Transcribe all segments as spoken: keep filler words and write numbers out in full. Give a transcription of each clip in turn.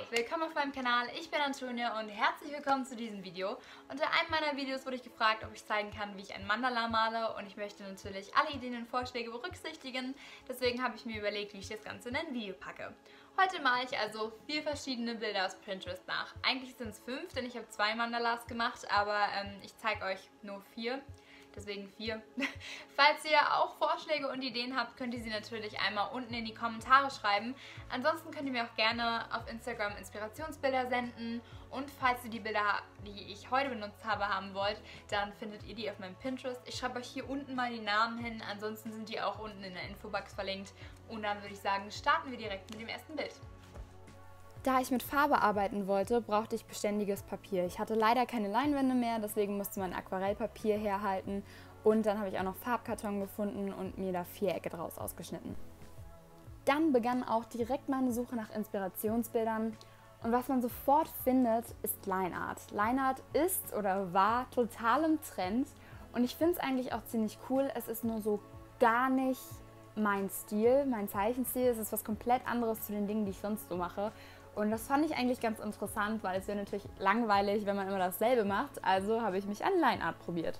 Hi, willkommen auf meinem Kanal, ich bin Antonia und herzlich willkommen zu diesem Video. Unter einem meiner Videos wurde ich gefragt, ob ich zeigen kann, wie ich ein Mandala male, und ich möchte natürlich alle Ideen und Vorschläge berücksichtigen. Deswegen habe ich mir überlegt, wie ich das Ganze in ein Video packe. Heute male ich also vier verschiedene Bilder aus Pinterest nach. Eigentlich sind es fünf, denn ich habe zwei Mandalas gemacht, aber ähm, ich zeige euch nur vier. Deswegen vier. Falls ihr auch Vorschläge und Ideen habt, könnt ihr sie natürlich einmal unten in die Kommentare schreiben. Ansonsten könnt ihr mir auch gerne auf Instagram Inspirationsbilder senden. Und falls ihr die Bilder, die ich heute benutzt habe, haben wollt, dann findet ihr die auf meinem Pinterest. Ich schreibe euch hier unten mal die Namen hin, ansonsten sind die auch unten in der Infobox verlinkt. Und dann würde ich sagen, starten wir direkt mit dem ersten Bild. Da ich mit Farbe arbeiten wollte, brauchte ich beständiges Papier. Ich hatte leider keine Leinwände mehr, deswegen musste man Aquarellpapier herhalten. Und dann habe ich auch noch Farbkarton gefunden und mir da Vierecke draus ausgeschnitten. Dann begann auch direkt meine Suche nach Inspirationsbildern. Und was man sofort findet, ist Lineart. Lineart ist oder war total im Trend. Und ich finde es eigentlich auch ziemlich cool. Es ist nur so gar nicht mein Stil, mein Zeichenstil. Es ist was komplett anderes zu den Dingen, die ich sonst so mache. Und das fand ich eigentlich ganz interessant, weil es wäre natürlich langweilig, wenn man immer dasselbe macht. Also habe ich mich an Lineart probiert.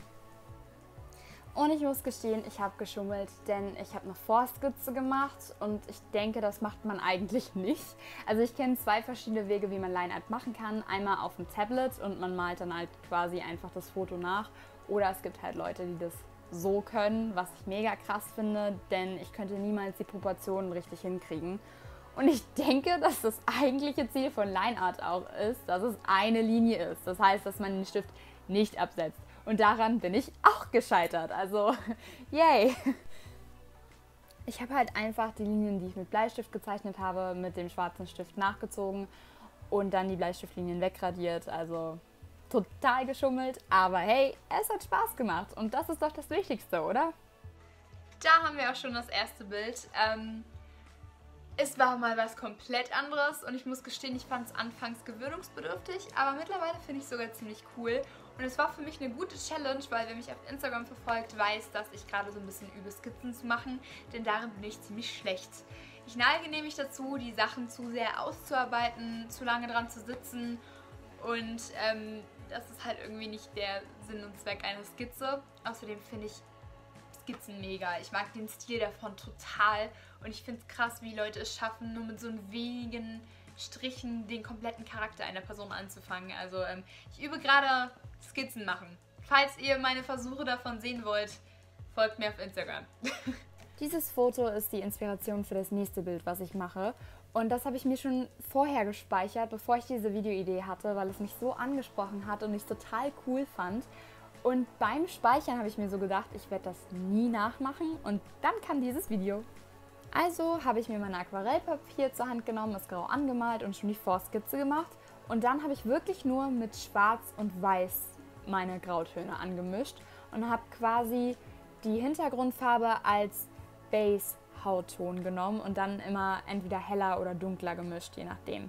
Und ich muss gestehen, ich habe geschummelt, denn ich habe eine Vorskizze gemacht und ich denke, das macht man eigentlich nicht. Also ich kenne zwei verschiedene Wege, wie man Lineart machen kann. Einmal auf dem Tablet und man malt dann halt quasi einfach das Foto nach. Oder es gibt halt Leute, die das so können, was ich mega krass finde, denn ich könnte niemals die Proportionen richtig hinkriegen. Und ich denke, dass das eigentliche Ziel von Lineart auch ist, dass es eine Linie ist. Das heißt, dass man den Stift nicht absetzt. Und daran bin ich auch gescheitert. Also, yay! Ich habe halt einfach die Linien, die ich mit Bleistift gezeichnet habe, mit dem schwarzen Stift nachgezogen und dann die Bleistiftlinien wegradiert. Also total geschummelt. Aber hey, es hat Spaß gemacht. Und das ist doch das Wichtigste, oder? Da haben wir auch schon das erste Bild. Ähm Es war mal was komplett anderes und ich muss gestehen, ich fand es anfangs gewöhnungsbedürftig, aber mittlerweile finde ich es sogar ziemlich cool. Und es war für mich eine gute Challenge, weil wer mich auf Instagram verfolgt, weiß, dass ich gerade so ein bisschen übe, Skizzen zu machen, denn darin bin ich ziemlich schlecht. Ich neige nämlich dazu, die Sachen zu sehr auszuarbeiten, zu lange dran zu sitzen, und ähm, das ist halt irgendwie nicht der Sinn und Zweck einer Skizze. Außerdem finde ich Skizzen mega. Ich mag den Stil davon total und ich finde es krass, wie Leute es schaffen, nur mit so wenigen Strichen den kompletten Charakter einer Person anzufangen. Also ähm, ich übe gerade Skizzen machen. Falls ihr meine Versuche davon sehen wollt, folgt mir auf Instagram. Dieses Foto ist die Inspiration für das nächste Bild, was ich mache. Und das habe ich mir schon vorher gespeichert, bevor ich diese Videoidee hatte, weil es mich so angesprochen hat und ich es total cool fand. Und beim Speichern habe ich mir so gedacht, ich werde das nie nachmachen, und dann kam dieses Video. Also habe ich mir mein Aquarellpapier zur Hand genommen, es grau angemalt und schon die Vorskizze gemacht. Und dann habe ich wirklich nur mit Schwarz und Weiß meine Grautöne angemischt und habe quasi die Hintergrundfarbe als Base-Hautton genommen und dann immer entweder heller oder dunkler gemischt, je nachdem.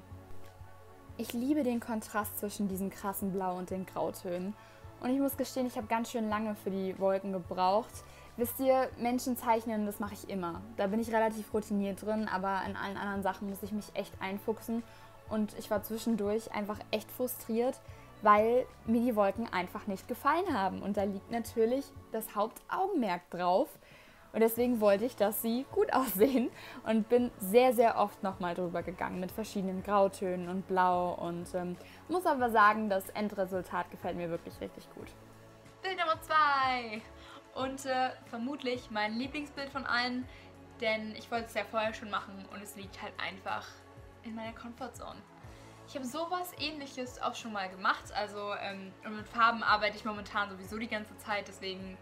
Ich liebe den Kontrast zwischen diesem krassen Blau und den Grautönen. Und ich muss gestehen, ich habe ganz schön lange für die Wolken gebraucht. Wisst ihr, Menschen zeichnen, das mache ich immer. Da bin ich relativ routiniert drin, aber in allen anderen Sachen muss ich mich echt einfuchsen. Und ich war zwischendurch einfach echt frustriert, weil mir die Wolken einfach nicht gefallen haben. Und da liegt natürlich das Hauptaugenmerk drauf. Und deswegen wollte ich, dass sie gut aussehen, und bin sehr, sehr oft nochmal drüber gegangen mit verschiedenen Grautönen und Blau, und ähm, muss aber sagen, das Endresultat gefällt mir wirklich richtig gut. Bild Nummer zwei! Und äh, vermutlich mein Lieblingsbild von allen, denn ich wollte es ja vorher schon machen und es liegt halt einfach in meiner Comfortzone. Ich habe sowas Ähnliches auch schon mal gemacht, also ähm, und mit Farben arbeite ich momentan sowieso die ganze Zeit, deswegen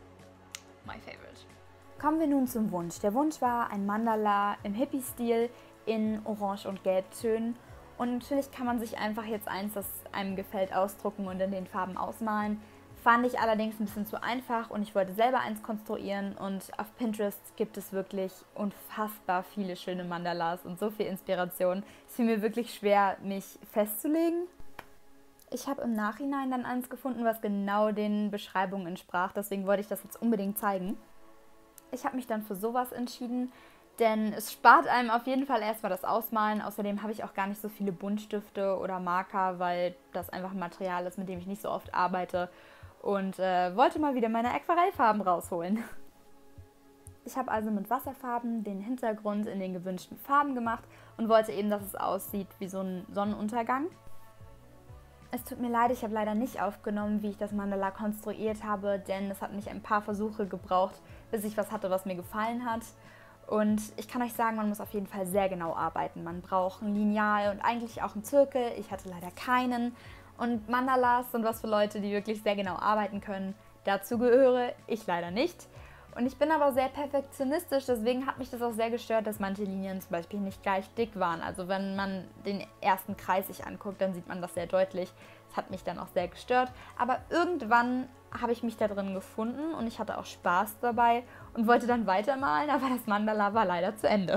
my favorite. Kommen wir nun zum Wunsch. Der Wunsch war ein Mandala im Hippie-Stil in Orange- und Gelbtönen. Und natürlich kann man sich einfach jetzt eins, das einem gefällt, ausdrucken und in den Farben ausmalen. Fand ich allerdings ein bisschen zu einfach und ich wollte selber eins konstruieren. Und auf Pinterest gibt es wirklich unfassbar viele schöne Mandalas und so viel Inspiration. Es fiel mir wirklich schwer, mich festzulegen. Ich habe im Nachhinein dann eins gefunden, was genau den Beschreibungen entsprach. Deswegen wollte ich das jetzt unbedingt zeigen. Ich habe mich dann für sowas entschieden, Denn es spart einem auf jeden Fall erstmal das Ausmalen. Außerdem habe ich auch gar nicht so viele Buntstifte oder Marker, weil das einfach ein Material ist, mit dem ich nicht so oft arbeite. Und äh, wollte mal wieder meine Aquarellfarben rausholen. Ich habe also mit Wasserfarben den Hintergrund in den gewünschten Farben gemacht und wollte eben, dass es aussieht wie so ein Sonnenuntergang. Es tut mir leid, ich habe leider nicht aufgenommen, wie ich das Mandala konstruiert habe, denn es hat mich ein paar Versuche gebraucht, bis ich was hatte, was mir gefallen hat. Und ich kann euch sagen, man muss auf jeden Fall sehr genau arbeiten. Man braucht ein Lineal und eigentlich auch einen Zirkel. Ich hatte leider keinen. Und Mandalas sind was für Leute, die wirklich sehr genau arbeiten können. Dazu gehöre ich leider nicht. Und ich bin aber sehr perfektionistisch, deswegen hat mich das auch sehr gestört, dass manche Linien zum Beispiel nicht gleich dick waren. Also wenn man den ersten Kreis sich anguckt, dann sieht man das sehr deutlich. Das hat mich dann auch sehr gestört. Aber irgendwann habe ich mich da drin gefunden und ich hatte auch Spaß dabei und wollte dann weitermalen, aber das Mandala war leider zu Ende.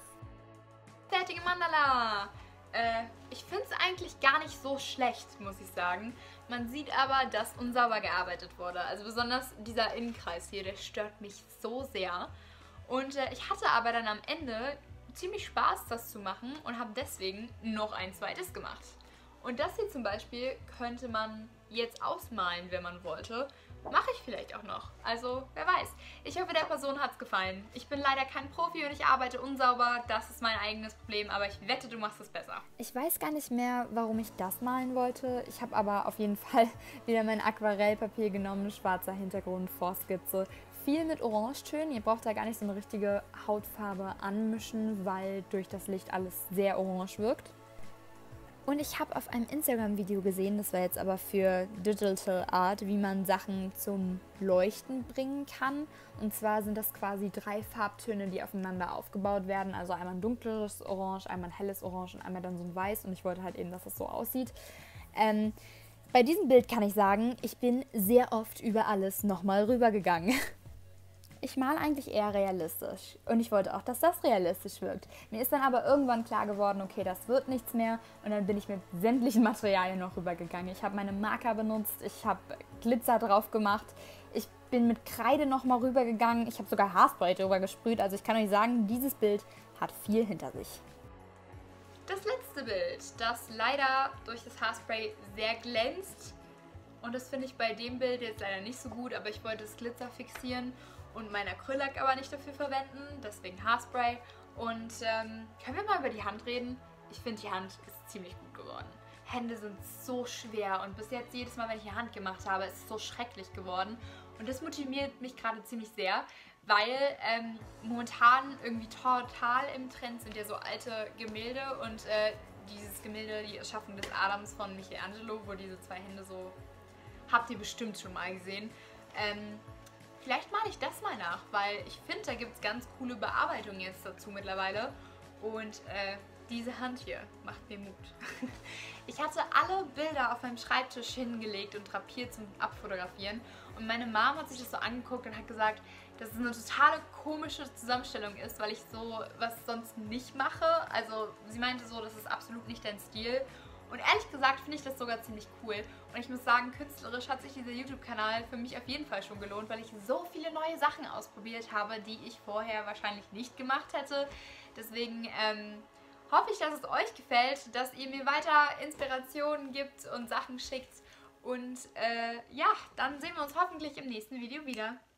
Fertige Mandala! Äh, ich finde es eigentlich gar nicht so schlecht, muss ich sagen. Man sieht aber, dass unsauber gearbeitet wurde. Also besonders dieser Innenkreis hier, der stört mich so sehr. Und äh, ich hatte aber dann am Ende ziemlich Spaß, das zu machen und habe deswegen noch ein zweites gemacht. Und das hier zum Beispiel könnte man jetzt ausmalen, wenn man wollte. Mache ich vielleicht auch noch. Also, wer weiß. Ich hoffe, der Person hat es gefallen. Ich bin leider kein Profi und ich arbeite unsauber. Das ist mein eigenes Problem, aber ich wette, du machst es besser. Ich weiß gar nicht mehr, warum ich das malen wollte. Ich habe aber auf jeden Fall wieder mein Aquarellpapier genommen, schwarzer Hintergrund, Vorskizze. Viel mit Orangetönen. Ihr braucht da gar nicht so eine richtige Hautfarbe anmischen, weil durch das Licht alles sehr orange wirkt. Und ich habe auf einem Instagram-Video gesehen, das war jetzt aber für Digital Art, wie man Sachen zum Leuchten bringen kann. Und zwar sind das quasi drei Farbtöne, die aufeinander aufgebaut werden. Also einmal ein dunkleres Orange, einmal ein helles Orange und einmal dann so ein Weiß. Und ich wollte halt eben, dass es so aussieht. Ähm, bei diesem Bild kann ich sagen, ich bin sehr oft über alles nochmal rübergegangen. Ich male eigentlich eher realistisch und ich wollte auch, dass das realistisch wirkt. Mir ist dann aber irgendwann klar geworden, okay, das wird nichts mehr und dann bin ich mit sämtlichen Materialien noch rübergegangen. Ich habe meine Marker benutzt, ich habe Glitzer drauf gemacht, ich bin mit Kreide nochmal rübergegangen, ich habe sogar Haarspray drüber gesprüht. Also ich kann euch sagen, dieses Bild hat viel hinter sich. Das letzte Bild, das leider durch das Haarspray sehr glänzt. Und das finde ich bei dem Bild jetzt leider nicht so gut, aber ich wollte das Glitzer fixieren und meinen Acryllack aber nicht dafür verwenden, deswegen Haarspray. Und ähm, können wir mal über die Hand reden? Ich finde, die Hand ist ziemlich gut geworden. Hände sind so schwer und bis jetzt jedes Mal, wenn ich die Hand gemacht habe, ist es so schrecklich geworden. Und das motiviert mich gerade ziemlich sehr, weil ähm, momentan irgendwie total im Trend sind ja so alte Gemälde und äh, dieses Gemälde, die Erschaffung des Adams von Michelangelo, wo diese zwei Hände so, habt ihr bestimmt schon mal gesehen. Ähm, Vielleicht male ich das mal nach, weil ich finde, da gibt es ganz coole Bearbeitungen jetzt dazu mittlerweile. Und äh, diese Hand hier macht mir Mut. Ich hatte alle Bilder auf meinem Schreibtisch hingelegt und drapiert zum Abfotografieren. Und meine Mom hat sich das so angeguckt und hat gesagt, dass es eine totale komische Zusammenstellung ist, weil ich so was sonst nicht mache. Also sie meinte so, das ist absolut nicht dein Stil. Und ehrlich gesagt finde ich das sogar ziemlich cool. Und ich muss sagen, künstlerisch hat sich dieser YouTube-Kanal für mich auf jeden Fall schon gelohnt, weil ich so viele neue Sachen ausprobiert habe, die ich vorher wahrscheinlich nicht gemacht hätte. Deswegen ähm, hoffe ich, dass es euch gefällt, dass ihr mir weiter Inspirationen gibt und Sachen schickt. Und äh, ja, dann sehen wir uns hoffentlich im nächsten Video wieder.